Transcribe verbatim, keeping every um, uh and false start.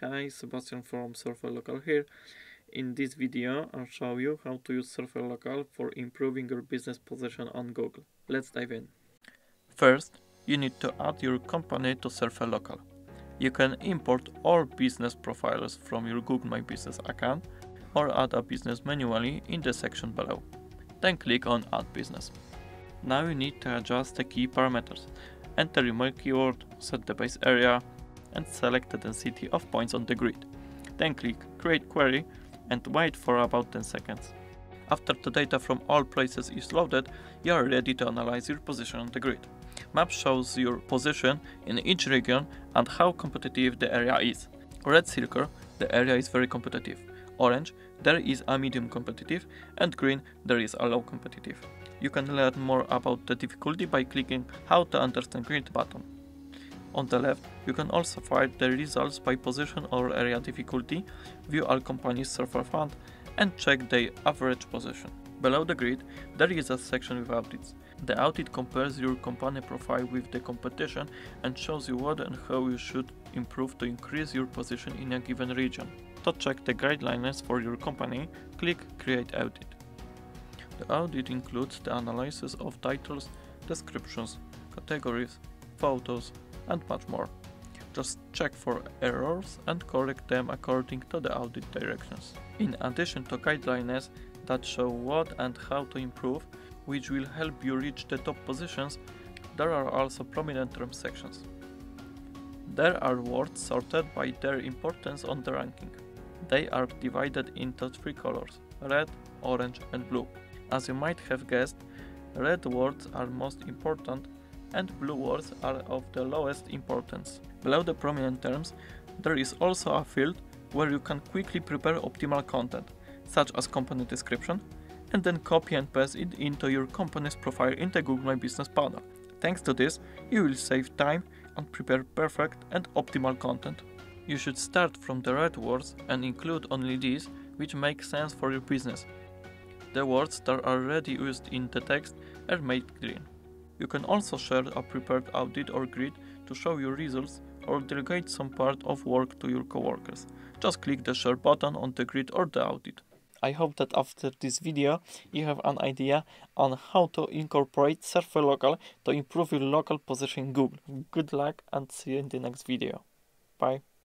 Hi, Sebastian from Surfer Local here. In this video, I'll show you how to use Surfer Local for improving your business position on Google. Let's dive in. First, you need to add your company to Surfer Local. You can import all business profiles from your Google My Business account or add a business manually in the section below. Then click on Add Business. Now you need to adjust the key parameters. Enter your keyword, set the base area, and select the density of points on the grid. Then click Create Query and wait for about ten seconds. After the data from all places is loaded, you are ready to analyze your position on the grid. Map shows your position in each region and how competitive the area is. Red circle, the area is very competitive. Orange, there is a medium competitive, and green, there is a low competitive. You can learn more about the difficulty by clicking How to Understand Grid button. On the left, you can also find the results by position or area difficulty, view all companies' Surfer fund, and check their average position. Below the grid, there is a section with audits. The audit compares your company profile with the competition and shows you what and how you should improve to increase your position in a given region. To check the guidelines for your company, click Create Audit. The audit includes the analysis of titles, descriptions, categories, photos, and much more. Just check for errors and correct them according to the audit directions. In addition to guidelines that show what and how to improve, which will help you reach the top positions, there are also prominent term sections. There are words sorted by their importance on the ranking. They are divided into three colors: red, orange, and blue. As you might have guessed, red words are most important and blue words are of the lowest importance. Below the prominent terms, there is also a field where you can quickly prepare optimal content, such as company description, and then copy and paste it into your company's profile in the Google My Business panel. Thanks to this, you will save time and prepare perfect and optimal content. You should start from the red words and include only these which make sense for your business. The words that are already used in the text are made green. You can also share a prepared audit or grid to show your results or delegate some part of work to your coworkers. Just click the share button on the grid or the audit. I hope that after this video you have an idea on how to incorporate Surfer Local to improve your local position in Google. Good luck and see you in the next video. Bye.